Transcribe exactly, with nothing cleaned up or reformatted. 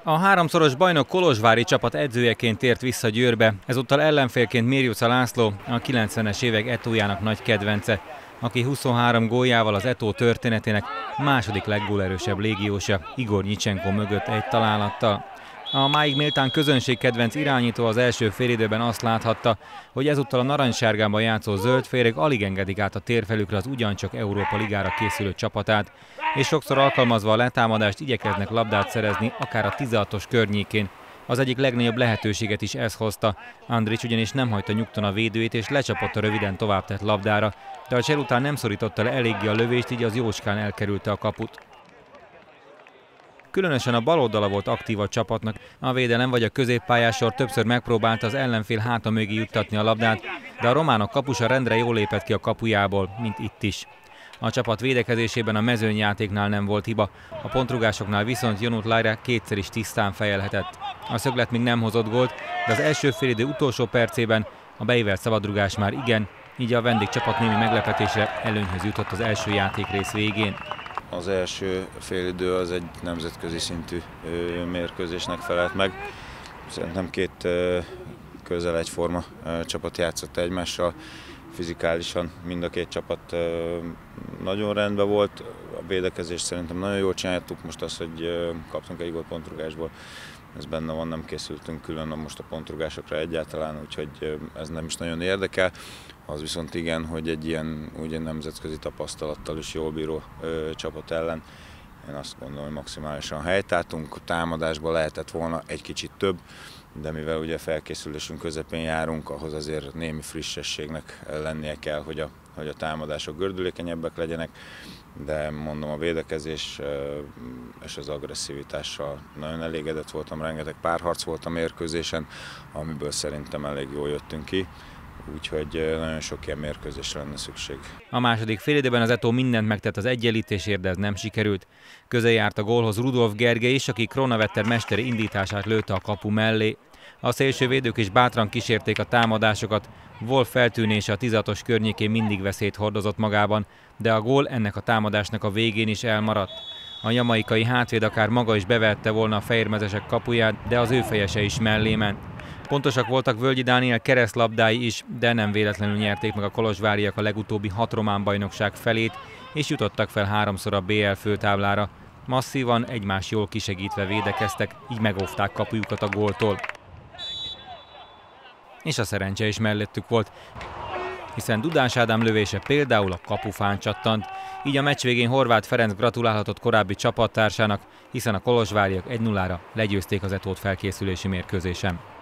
A háromszoros bajnok kolozsvári csapat edzőjeként tért vissza Győrbe, ezúttal ellenfélként Mérjuca László, a kilencvenes évek Etójának nagy kedvence, aki huszonhárom góljával az Etó történetének második leggólerősebb légiósa, Igor Nyicsenko mögött egy találattal. A máig méltán közönségkedvenc irányító az első félidőben azt láthatta, hogy ezúttal a narancssárgában játszó zöldféreg alig engedik át a térfelükre az ugyancsak Európa Ligára készülő csapatát, és sokszor alkalmazva a letámadást igyekeznek labdát szerezni, akár a tizenhatos környékén. Az egyik legnagyobb lehetőséget is ez hozta. Andrić ugyanis nem hagyta nyugton a védőjét és lecsapott a röviden továbbtett labdára, de a csel után nem szorította le eléggé a lövést, így az jócskán elkerülte a kaput. Különösen a bal oldala volt aktív a csapatnak, a védelem vagy a középpályásor többször megpróbálta az ellenfél háta mögé juttatni a labdát, de a románok kapusa rendre jól lépett ki a kapujából, mint itt is. A csapat védekezésében a mezőnyjátéknál nem volt hiba, a pontrugásoknál viszont Jonut Lajra kétszer is tisztán fejelhetett. A szöglet még nem hozott gólt, de az első félidő utolsó percében a beívelt szabadrugás már igen, így a vendégcsapat némi meglepetésre előnyhöz jutott az első játékrész végén. Az első félidő az egy nemzetközi szintű mérkőzésnek felelt meg. Szerintem két közel egyforma csapat játszott egymással. Fizikálisan mind a két csapat nagyon rendben volt. A védekezést szerintem nagyon jól csináltuk. Most az, hogy kaptunk egy gólt pontrugásból, ez benne van, nem készültünk külön most a pontrugásokra egyáltalán, úgyhogy ez nem is nagyon érdekel. Az viszont igen, hogy egy ilyen ugye nemzetközi tapasztalattal is jól bíró ö, csapat ellen. Én azt gondolom, hogy maximálisan helytáltunk, a támadásban lehetett volna egy kicsit több, de mivel ugye felkészülésünk közepén járunk, ahhoz azért némi frissességnek lennie kell, hogy a, hogy a támadások gördülékenyebbek legyenek, de mondom, a védekezés és az agresszivitással nagyon elégedett voltam, rengeteg párharc volt a mérkőzésen, amiből szerintem elég jól jöttünk ki. Úgyhogy nagyon sok ilyen mérkőzésre lenne szükség. A második félidőben az Etó mindent megtett az egyenlítésért, de ez nem sikerült. Közel járt a gólhoz Rudolf Gergely is, aki Kronavetter mesteri indítását lőtte a kapu mellé. A szélsővédők is bátran kísérték a támadásokat, Wolf feltűnése a tizenhatos környékén mindig veszélyt hordozott magában, de a gól ennek a támadásnak a végén is elmaradt. A jamaikai hátvéd akár maga is bevette volna a fehérmezesek kapuját, de az ő fejese is mellé ment. Pontosak voltak Völgyi Dániel keresztlabdái is, de nem véletlenül nyerték meg a kolozsváriak a legutóbbi hat román bajnokság felét, és jutottak fel háromszor a bé el főtáblára. Masszívan, egymás jól kisegítve védekeztek, így megóvták kapujukat a góltól. És a szerencse is mellettük volt, hiszen Dudás Ádám lövése például a kapufán csattant, így a meccs végén Horváth Ferenc gratulálhatott korábbi csapattársának, hiszen a kolozsváriak egy nullára legyőzték az Etót felkészülési mérkőzésen.